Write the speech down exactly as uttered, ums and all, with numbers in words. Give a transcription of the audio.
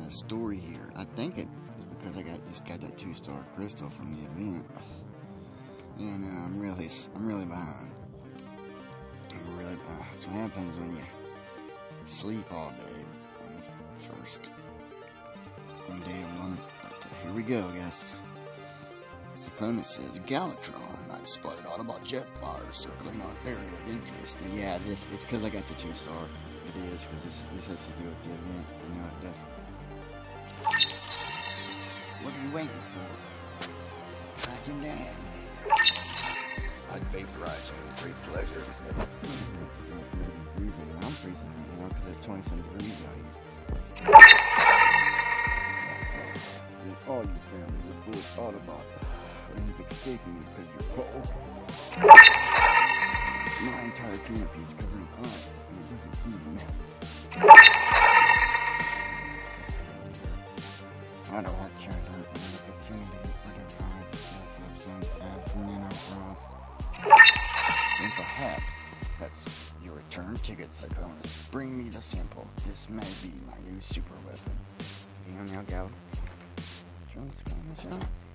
the story here. I think it is because I got just got that two-star crystal from the event, and uh, I'm really, I'm really behind. I'm really behind. That's what happens when you sleep all day on the first one day of one. But uh, here we go, guys. The opponent says Galactron. I've spotted Autobot jet fires circling our area of interest. And yeah, this it's because I got the two star. It is because this this has to do with the event. I know it does. What are you waiting for? Track him down. I'd vaporize him with great pleasure. I'm freezing right now because it's twenty-seven degrees out here. All you found is a foolish Autobot. He's escaping because you're cold. My entire canopy is covered in ice, and it doesn't heat me. I don't have to check out the opportunity to get eyes and from Nano-frost. And perhaps that's your return ticket, Cyclonus. Bring me the sample. This may be my new super weapon. Hang on now, Gal. Shots, shots.